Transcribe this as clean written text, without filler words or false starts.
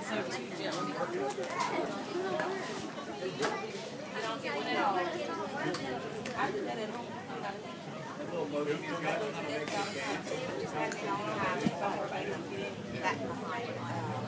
Just had me all the time, so everybody can get that behind.